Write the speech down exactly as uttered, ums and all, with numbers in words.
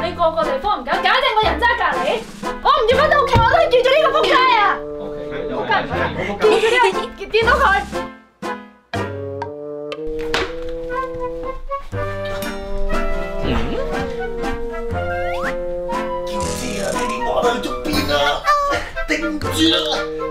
你個個地方唔搞，搞定個人渣隔離。我唔要返到屋企，我都係見咗呢個仆街啊！仆街唔係，見咗呢個，見到佢。 嬌姐啊，你電話去咗邊啊？頂唔住啦！